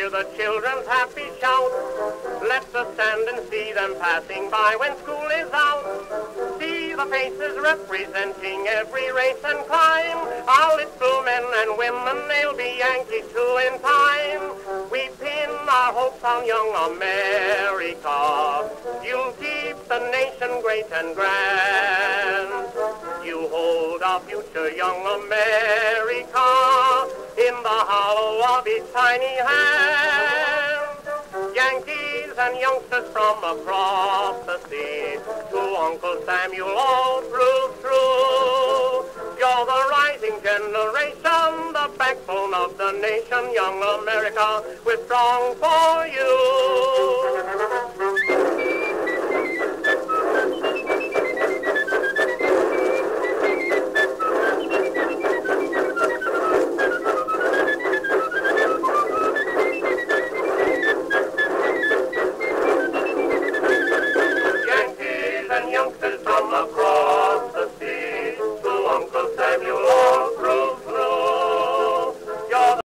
hear the children's happy shout. Let's just stand and see them passing by when school is out. See the faces representing every race and clime. Our little men and women, they'll be Yankees too in time. We pin our hopes on young America. You'll keep the nation great and grand. You hold our future, young America, in the hollow of each tiny hand. Yankees and youngsters from across the sea, to Uncle Samuel all through true. You're the rising generation, the backbone of the nation, young America, we're strong for you. Youngsters from across